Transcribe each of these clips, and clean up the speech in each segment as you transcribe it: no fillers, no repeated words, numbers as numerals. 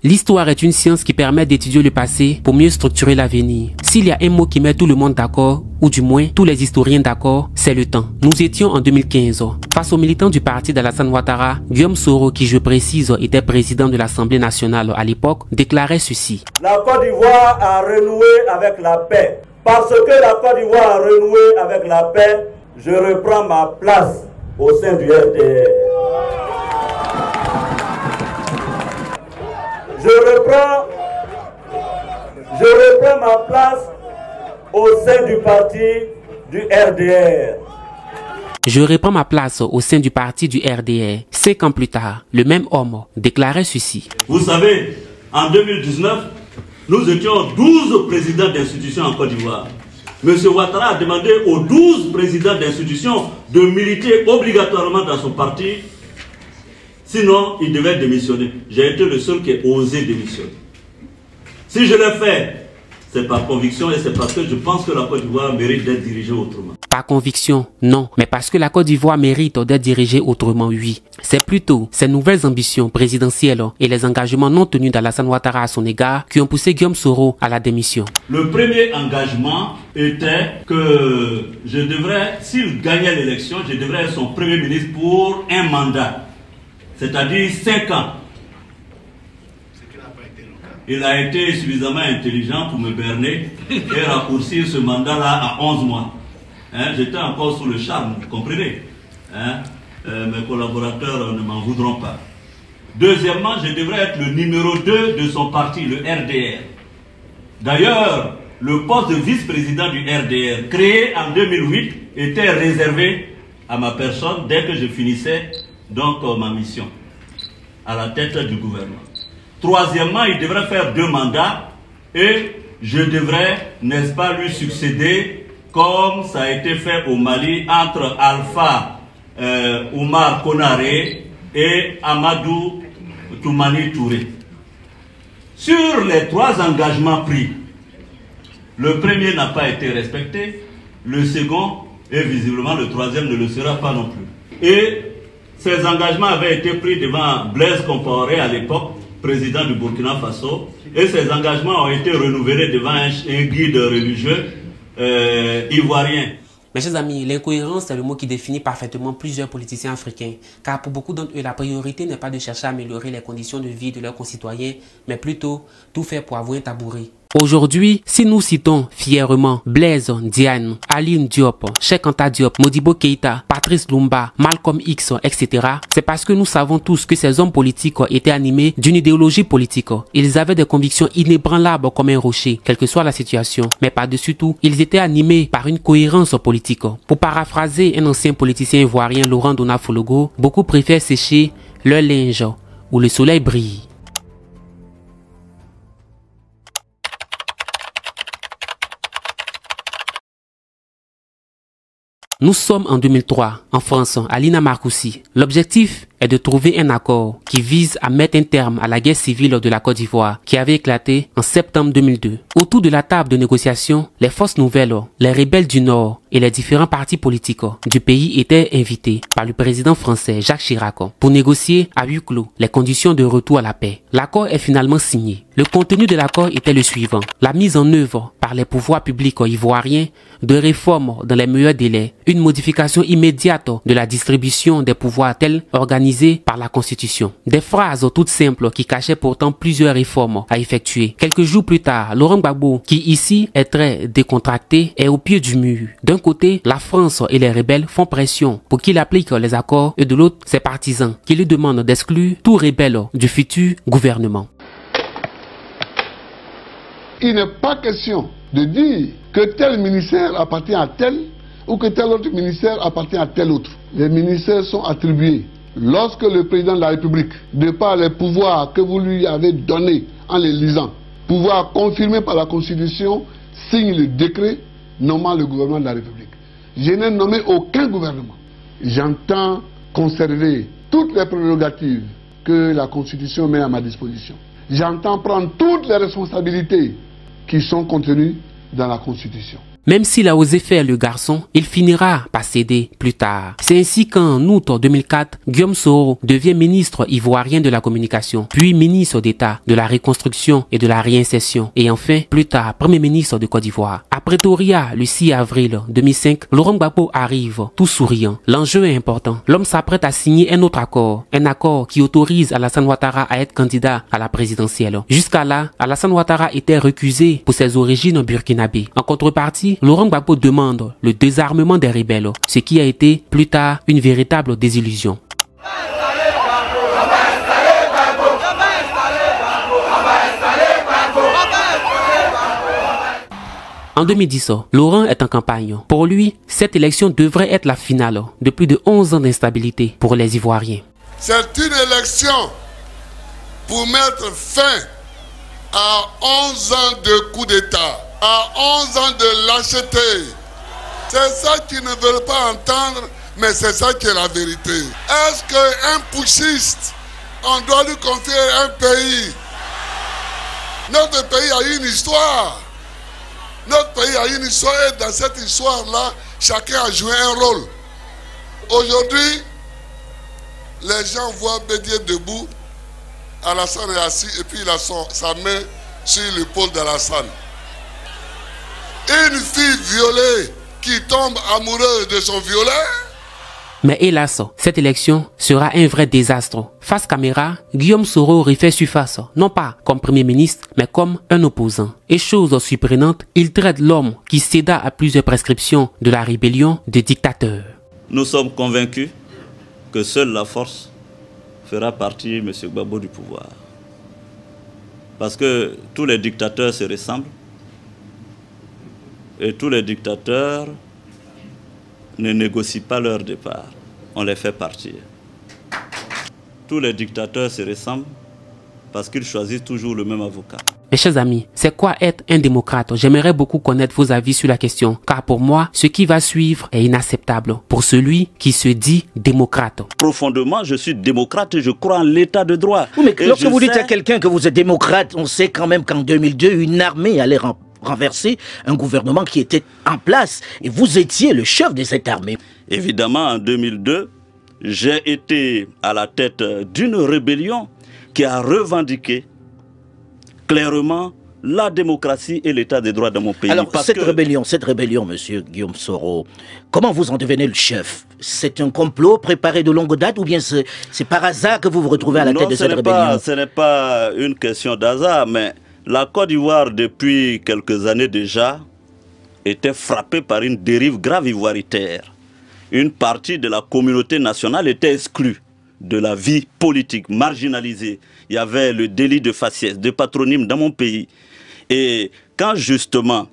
L'histoire est une science qui permet d'étudier le passé pour mieux structurer l'avenir. S'il y a un mot qui met tout le monde d'accord, ou du moins tous les historiens d'accord, c'est le temps. Nous étions en 2015. Face aux militants du parti d'Alassane Ouattara, Guillaume Soro, qui je précise était président de l'Assemblée nationale à l'époque, déclarait ceci. La Côte d'Ivoire a renoué avec la paix. Parce que la Côte d'Ivoire a renoué avec la paix, je reprends ma place au sein du RDR. Je reprends ma place au sein du parti du RDR. Je reprends ma place au sein du parti du RDR. 5 ans plus tard, le même homme déclarait ceci. Vous savez, en 2019, nous étions 12 présidents d'institutions en Côte d'Ivoire. M. Ouattara a demandé aux 12 présidents d'institutions de militer obligatoirement dans son parti. Sinon, il devait démissionner. J'ai été le seul qui a osé démissionner. Si je l'ai fait, c'est par conviction et c'est parce que je pense que la Côte d'Ivoire mérite d'être dirigée autrement. Par conviction, non. Mais parce que la Côte d'Ivoire mérite d'être dirigée autrement, oui. C'est plutôt ces nouvelles ambitions présidentielles et les engagements non tenus d'Alassane Ouattara à son égard qui ont poussé Guillaume Soro à la démission. Le premier engagement était que je devrais, s'il gagnait l'élection, je devrais être son premier ministre pour un mandat. C'est-à-dire 5 ans. Il a été suffisamment intelligent pour me berner et raccourcir ce mandat-là à 11 mois. J'étais encore sous le charme, vous comprenez. Mes collaborateurs ne m'en voudront pas. Deuxièmement, je devrais être le numéro 2 de son parti, le RDR. D'ailleurs, le poste de vice-président du RDR, créé en 2008, était réservé à ma personne dès que je finissais donc ma mission à la tête du gouvernement. Troisièmement, il devrait faire 2 mandats et je devrais, n'est-ce pas, lui succéder comme ça a été fait au Mali entre Alpha Oumar Konaré et Amadou Toumani Touré. Sur les 3 engagements pris, le premier n'a pas été respecté, le second et visiblement le troisième ne le sera pas non plus. Et ces engagements avaient été pris devant Blaise Compaoré à l'époque, président du Burkina Faso, et ces engagements ont été renouvelés devant un guide religieux ivoirien. Mes chers amis, l'incohérence est le mot qui définit parfaitement plusieurs politiciens africains, car pour beaucoup d'entre eux, la priorité n'est pas de chercher à améliorer les conditions de vie de leurs concitoyens, mais plutôt tout faire pour avoir un tabouret. Aujourd'hui, si nous citons fièrement Blaise Diagne, Aline Diop, Cheikh Anta Diop, Modibo Keïta, Patrice Lumumba, Malcolm X, etc., c'est parce que nous savons tous que ces hommes politiques étaient animés d'une idéologie politique. Ils avaient des convictions inébranlables comme un rocher, quelle que soit la situation. Mais par-dessus tout, ils étaient animés par une cohérence politique. Pour paraphraser un ancien politicien ivoirien, Laurent Dona Fologo, beaucoup préfèrent sécher leur linge où le soleil brille. Nous sommes en 2003, en France, à Lina Marcoussis. L'objectif est de trouver un accord qui vise à mettre un terme à la guerre civile de la Côte d'Ivoire qui avait éclaté en septembre 2002. Autour de la table de négociation, les forces nouvelles, les rebelles du Nord et les différents partis politiques du pays étaient invités par le président français Jacques Chirac pour négocier à huis clos les conditions de retour à la paix. L'accord est finalement signé. Le contenu de l'accord était le suivant: la mise en œuvre par les pouvoirs publics ivoiriens de réformes dans les meilleurs délais, une modification immédiate de la distribution des pouvoirs tels organisés par la Constitution. Des phrases toutes simples qui cachaient pourtant plusieurs réformes à effectuer. Quelques jours plus tard, Laurent Gbagbo, qui ici est très décontracté, est au pied du mur. D'un côté, la France et les rebelles font pression pour qu'il applique les accords et de l'autre, ses partisans qui lui demandent d'exclure tout rebelle du futur gouvernement. Il n'est pas question de dire que tel ministère appartient à tel ou que tel autre ministère appartient à tel autre. Les ministères sont attribués lorsque le président de la République, de par les pouvoirs que vous lui avez donnés en les lisant, pouvoir confirmé par la Constitution, signe le décret nommant le gouvernement de la République. Je n'ai nommé aucun gouvernement. J'entends conserver toutes les prérogatives que la Constitution met à ma disposition. J'entends prendre toutes les responsabilités qui sont contenues dans la Constitution. Même s'il a osé faire le garçon, il finira par céder plus tard. C'est ainsi qu'en août 2004, Guillaume Soro devient ministre ivoirien de la communication, puis ministre d'État de la reconstruction et de la réinsertion, et enfin, plus tard, premier ministre de Côte d'Ivoire. À Pretoria, le 6 avril 2005, Laurent Gbagbo arrive, tout souriant. L'enjeu est important. L'homme s'apprête à signer un autre accord. Un accord qui autorise Alassane Ouattara à être candidat à la présidentielle. Jusqu'à là, Alassane Ouattara était recusé pour ses origines burkinabées. En contrepartie, Laurent Gbagbo demande le désarmement des rebelles, ce qui a été plus tard une véritable désillusion. En 2010, Laurent est en campagne. Pour lui, cette élection devrait être la finale de plus de 11 ans d'instabilité pour les Ivoiriens. C'est une élection pour mettre fin à 11 ans de coup d'État, à 11 ans de lâcheté. C'est ça qu'ils ne veulent pas entendre, mais c'est ça qui est la vérité. Est-ce qu'un putschiste, on doit lui confier un pays? Notre pays a une histoire. Notre pays a une histoire et dans cette histoire-là, chacun a joué un rôle. Aujourd'hui, les gens voient Bédié debout, Alassane est assis et puis il a sa main sur l'épaule d'Alassane. Une fille violée qui tombe amoureuse de son violet. Mais hélas, cette élection sera un vrai désastre. Face caméra, Guillaume Soro refait surface, non pas comme premier ministre, mais comme un opposant. Et chose surprenante, il traite l'homme qui céda à plusieurs prescriptions de la rébellion de dictateur. Nous sommes convaincus que seule la force fera partir M. Gbagbo du pouvoir. Parce que tous les dictateurs se ressemblent et tous les dictateurs ne négocient pas leur départ, on les fait partir. Tous les dictateurs se ressemblent parce qu'ils choisissent toujours le même avocat. Mes chers amis, c'est quoi être un démocrate? J'aimerais beaucoup connaître vos avis sur la question, car pour moi, ce qui va suivre est inacceptable pour celui qui se dit démocrate. Profondément, je suis démocrate et je crois en l'état de droit. Oui, mais lorsque vous dites à quelqu'un que vous êtes démocrate, on sait quand même qu'en 2002, une armée allait renverser un gouvernement qui était en place et vous étiez le chef de cette armée. Évidemment, en 2002, j'ai été à la tête d'une rébellion qui a revendiqué clairement la démocratie et l'état des droits dans mon pays. Alors, cette rébellion, monsieur Guillaume Soro, comment vous en devenez le chef? C'est un complot préparé de longue date ou bien c'est par hasard que vous vous retrouvez à la tête de cette rébellion? Ce n'est pas une question d'hasard, mais la Côte d'Ivoire, depuis quelques années déjà, était frappée par une dérive grave ivoiritaire. Une partie de la communauté nationale était exclue de la vie politique, marginalisée. Il y avait le délit de faciès, de patronyme dans mon pays. Et quand justement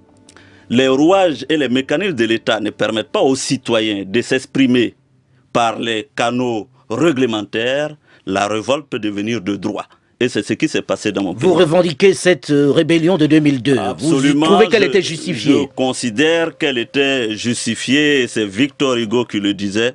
les rouages et les mécanismes de l'État ne permettent pas aux citoyens de s'exprimer par les canaux réglementaires, la révolte peut devenir de droit. Et c'est ce qui s'est passé dans mon pays. Vous revendiquez cette rébellion de 2002. Absolument. Vous trouvez qu'elle était justifiée? Je considère qu'elle était justifiée. C'est Victor Hugo qui le disait,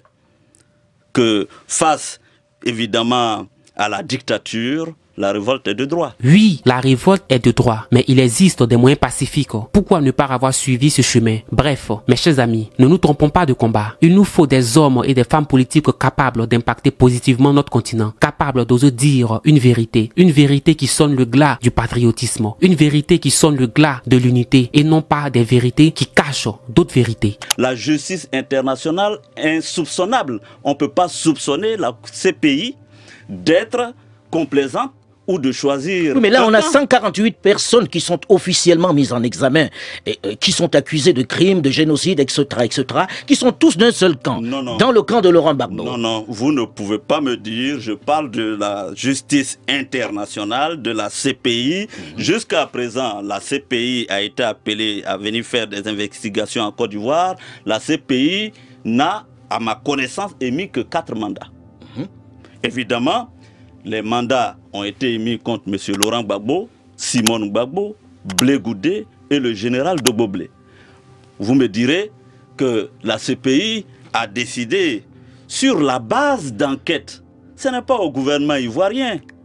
que face évidemment à la dictature, la révolte est de droit. Oui, la révolte est de droit, mais il existe des moyens pacifiques. Pourquoi ne pas avoir suivi ce chemin? Bref, mes chers amis, ne nous trompons pas de combat. Il nous faut des hommes et des femmes politiques capables d'impacter positivement notre continent, capables d'oser dire une vérité qui sonne le glas du patriotisme, une vérité qui sonne le glas de l'unité et non pas des vérités qui cachent d'autres vérités. La justice internationale est insoupçonnable. On ne peut pas soupçonner la CPI d'être complaisante ou de choisir... Oui, mais là, on a 148 personnes qui sont officiellement mises en examen, et, qui sont accusées de crimes, de génocide, etc., qui sont tous d'un seul camp, dans le camp de Laurent Gbagbo. Non, vous ne pouvez pas me dire, je parle de la justice internationale, de la CPI. Jusqu'à présent, la CPI a été appelée à venir faire des investigations en Côte d'Ivoire. La CPI n'a, à ma connaissance, émis que 4 mandats. Évidemment, les mandats ont été émis contre M. Laurent Gbagbo, Simone Gbagbo, Blé Goudé et le général Dogbo Blé. Vous me direz que la CPI a décidé sur la base d'enquête. Ce n'est pas au gouvernement ivoirien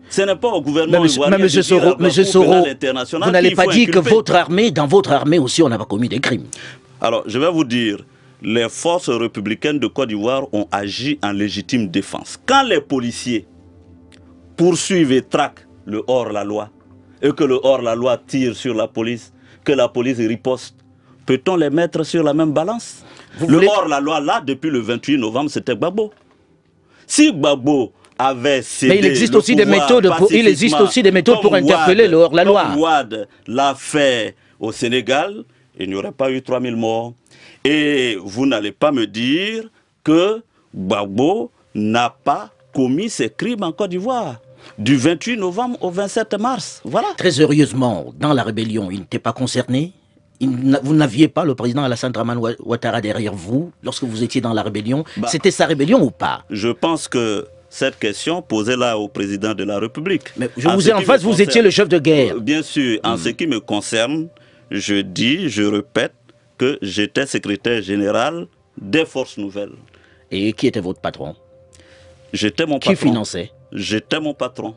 Ce n'est pas au gouvernement ivoirien Monsieur Soro, vous n'allez pas dire que votre armée, dans votre armée aussi, on n'a pas commis des crimes. Alors, je vais vous dire, les forces républicaines de Côte d'Ivoire ont agi en légitime défense. Quand les policiers poursuivent et traquent le hors-la-loi, et que le hors-la-loi tire sur la police, que la police riposte, peut-on les mettre sur la même balance? Le hors-la-loi, là, depuis le 28 novembre, c'était Gbagbo. Si Gbagbo avait cédé... Mais il existe aussi des méthodes pour interpeller le hors-la-loi. Comme Wade l'a fait au Sénégal, il n'y aurait pas eu 3000 morts. Et vous n'allez pas me dire que Gbagbo n'a pas commis ses crimes en Côte d'Ivoire. Du 28 novembre au 27 mars. Voilà. Très sérieusement, dans la rébellion, il n'était pas concerné? Vous n'aviez pas le président Alassane Dramane Ouattara derrière vous lorsque vous étiez dans la rébellion? C'était sa rébellion ou pas? Je pense que cette question, posez-la au président de la République. Mais je vous ai en face, vous étiez le chef de guerre. Bien sûr, en ce qui me concerne, je dis, je répète, que j'étais secrétaire général des Forces Nouvelles. Et qui était votre patron? J'étais mon patron. Qui finançait? J'étais mon patron.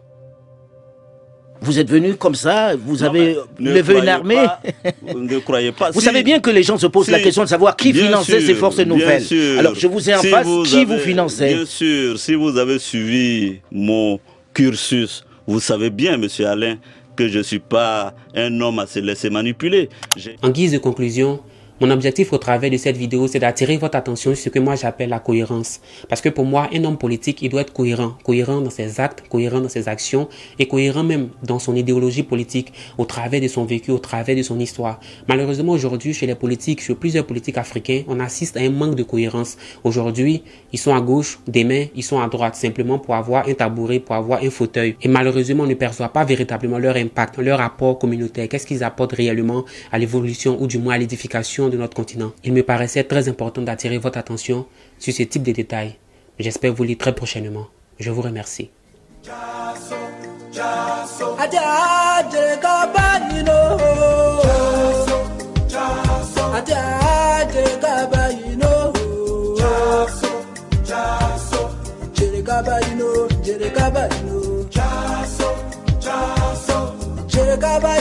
Vous êtes venu comme ça, vous avez levé une armée. Ne croyez pas. Vous savez bien que les gens se posent la question de savoir qui finançait ces forces nouvelles. Alors je vous ai en face, qui vous finançait? Bien sûr, si vous avez suivi mon cursus, vous savez bien, monsieur Alain, que je ne suis pas un homme à se laisser manipuler. En guise de conclusion, mon objectif au travers de cette vidéo, c'est d'attirer votre attention sur ce que moi j'appelle la cohérence. Parce que pour moi, un homme politique, il doit être cohérent. Cohérent dans ses actes, cohérent dans ses actions et cohérent même dans son idéologie politique, au travers de son vécu, au travers de son histoire. Malheureusement, aujourd'hui, chez les politiques, chez plusieurs politiques africains, on assiste à un manque de cohérence. Aujourd'hui, ils sont à gauche, demain, ils sont à droite, simplement pour avoir un tabouret, pour avoir un fauteuil. Et malheureusement, on ne perçoit pas véritablement leur impact, leur apport communautaire. Qu'est-ce qu'ils apportent réellement à l'évolution ou du moins à l'édification de notre continent. Il me paraissait très important d'attirer votre attention sur ce type de détails. J'espère vous lire très prochainement. Je vous remercie. Jerry